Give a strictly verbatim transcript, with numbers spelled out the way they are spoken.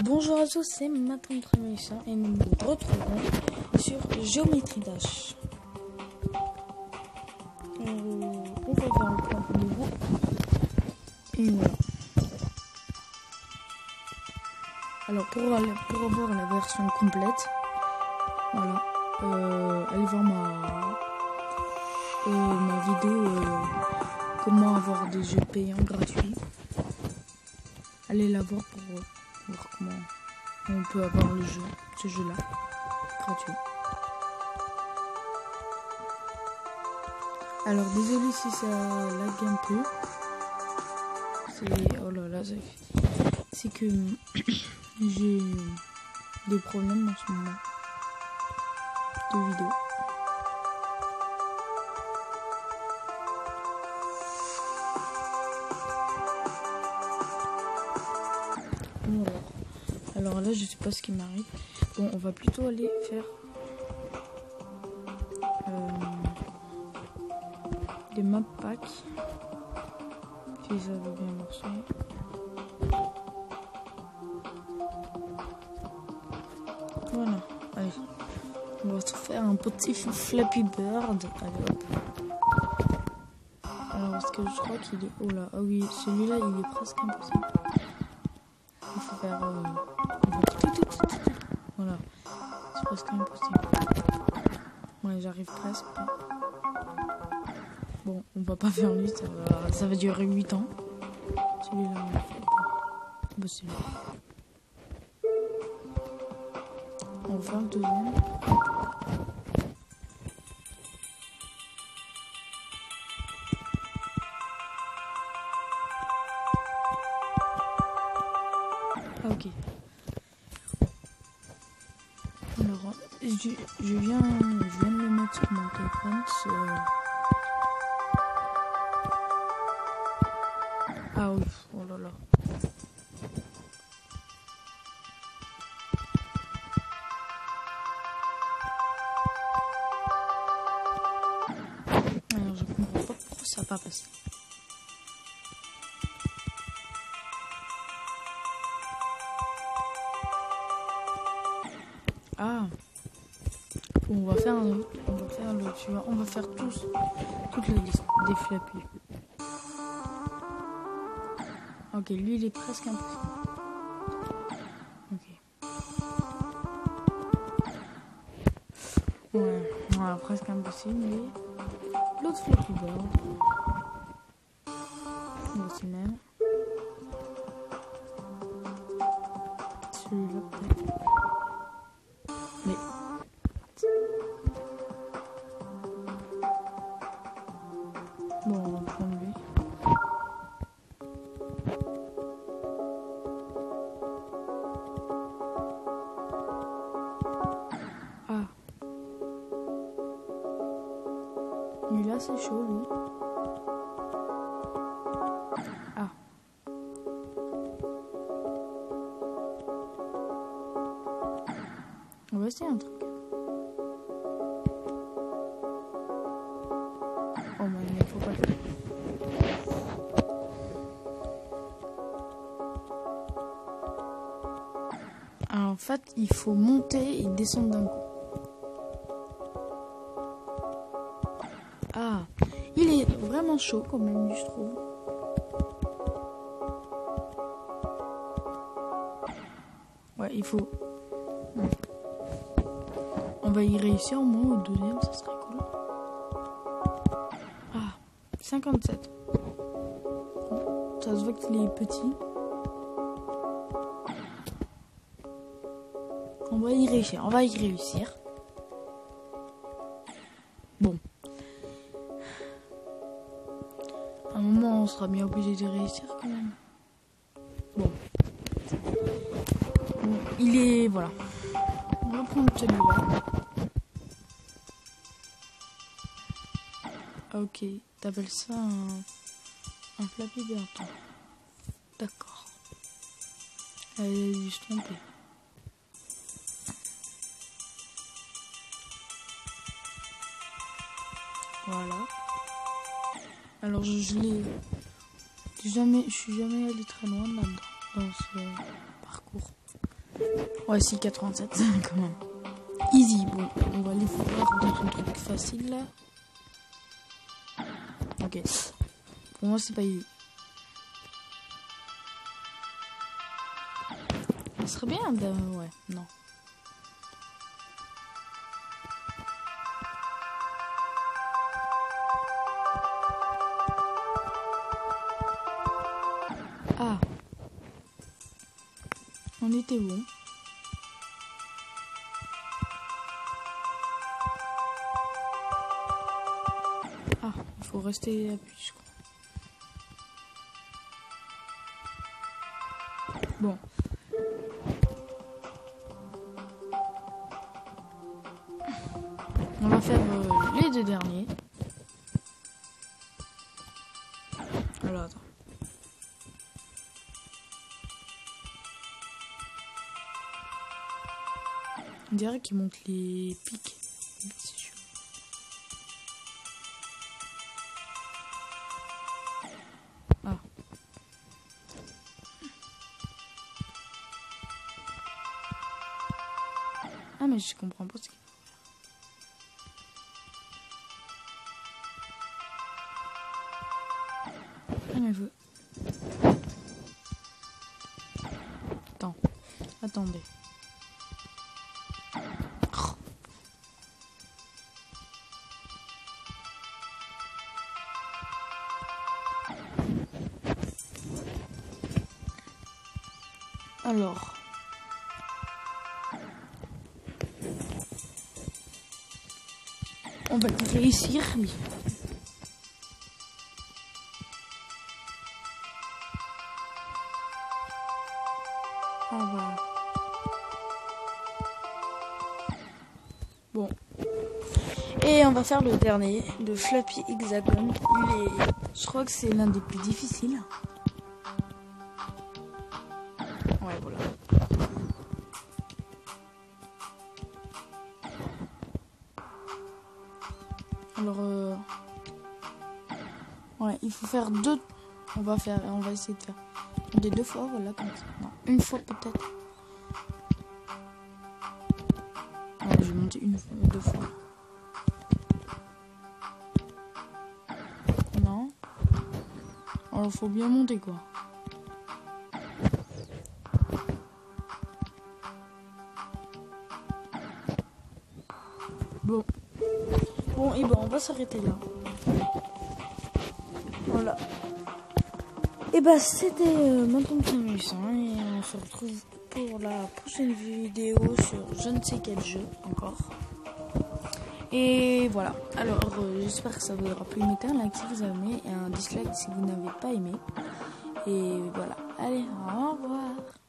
Bonjour à tous, c'est Matin Trémélissa et nous nous retrouvons sur Géométrie Dash. Euh, on va faire un point de nouveau. Et voilà. Alors pour, pour avoir la version complète, voilà, euh, allez voir ma, euh, ma vidéo euh, comment avoir des jeux payants gratuits. Allez la voir pour euh, voir comment on peut avoir le jeu, ce jeu là, gratuit. Alors désolé si ça lag un peu. C'est oh là là, c'est que j'ai des problèmes en ce moment de vidéo. Bon, alors. alors là je sais pas ce qui m'arrive. Bon, on va plutôt aller faire euh, des map packs. Si ça veut bien marcher. Voilà, allez. On va se faire un petit Flappy Bird. Allez hop. Alors parce que je crois qu'il est... Oh là, ah oui, celui-là il est presque impossible. Il faut faire... Euh... Voilà, c'est presque impossible. Ouais, j'arrive presque. Bon, on va pas faire lui, ça va, ça va durer huit ans. Celui-là, on va faire. Bah, celui-là. On va faire le deuxième. Ah, ok. Alors, je, je, viens, je viens de le mettre sur mon téléphone. Ah oui, oh là là. Alors, je comprends pas pourquoi ça n'a pas passé. Ah, on va faire un autre, on va faire le, tu vois, on va faire tous, toute la liste des Flappy. Ok, lui il est presque impossible. Ok. Ouais, voilà, presque impossible, mais l'autre Flappy Bird. Voici même. Celui-là peut-être. Mais bon, on va prendre lui. Ah. Lui là c'est chaud lui. Ah. On va essayer un truc. Oh mais il faut pas le faire. Alors, en fait, il faut monter et descendre d'un coup. Ah, il est vraiment chaud quand même, je trouve. Ouais, il faut... Ouais. On va y réussir au moins au deuxième, ça serait cool. Ah, cinquante-sept. Bon, ça se voit qu'il est petit. On va y réussir, on va y réussir. Bon. À un moment, on sera bien obligé de réussir quand même. Bon. Bon, il est... Voilà. On va prendre celui-là. Ah, ok. T'appelles ça un... un Flappy Bird. D'accord. Elle a dû se tromper. Voilà. Alors je, je l'ai jamais, je suis jamais allé très loin là-dedans dans ce parcours. Ouais, si, quatre-vingt-sept, quand même. Easy, bon, on va aller voir dans un truc facile, là. Ok. Pour moi, c'est pas easy. Ça serait bien de... Ouais, non. Ah. On était où? Ah, il faut rester appuyé, je crois. Bon. On va faire euh, les deux derniers. Alors, attends. On dirait qu'il monte les pics. C'est chaud. Ah. Ah, mais je comprends pas ce qu'il faut faire. Ah, mais je... Attends. Attendez. Alors, on va réussir, oui. Ah voilà. Bon. Et on va faire le dernier, le Flappy Hexagon. Lui, je crois que c'est l'un des plus difficiles. Ouais, voilà. Alors, euh... ouais, il faut faire deux. On va faire, on va essayer de faire des deux fois, voilà, comme ça. Non, une fois peut-être. Ouais, je vais monter une fois, deux fois. Non. Alors, faut bien monter, quoi. Bon. Bon, et ben, on va s'arrêter là. Voilà. Et bah, c'était euh, maintenant que et on se retrouve pour la prochaine vidéo sur je ne sais quel jeu encore. Et voilà. Alors, euh, j'espère que ça vous aura plu. Mettez un like si vous avez aimé et un dislike si vous n'avez pas aimé. Et voilà. Allez, au revoir.